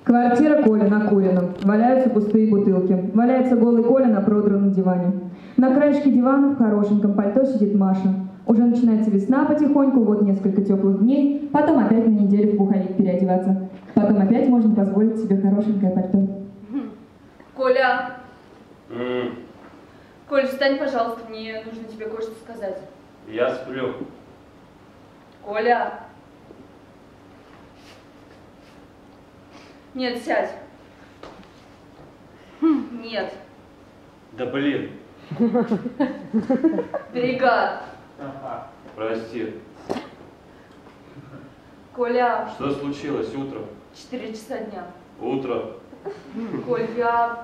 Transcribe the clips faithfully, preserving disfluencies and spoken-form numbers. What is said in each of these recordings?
Квартира Коли на Курином. Валяются пустые бутылки. Валяется голый Коля на продранном диване. На краешке дивана в хорошеньком пальто сидит Маша. Уже начинается весна потихоньку, вот несколько теплых дней, потом опять на неделю в пуховик переодеваться. Потом опять можно позволить себе хорошенькое пальто. Коля! Mm. Коль, встань, пожалуйста, мне нужно тебе кое-что сказать. Я сплю. Коля! Нет, сядь. Нет. Да блин. Бригад. Прости. Коля. Что случилось утром? Четыре часа дня. Утро. Коль, я...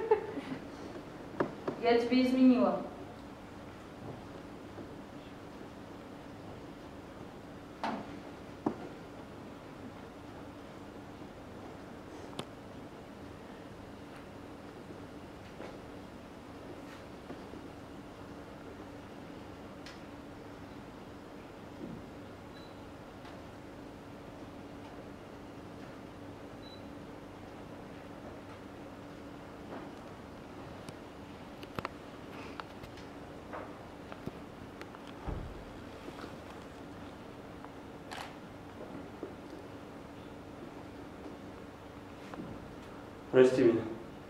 Я тебе изменила. Прости меня.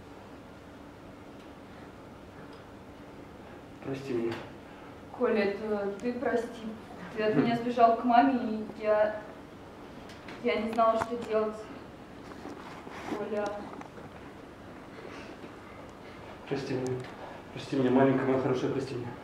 Прости меня. Коля, это ты прости. Ты от меня сбежал к маме, и я... Я не знала, что делать. Коля... Прости меня. Прости меня, маленькая моя хорошая, прости меня.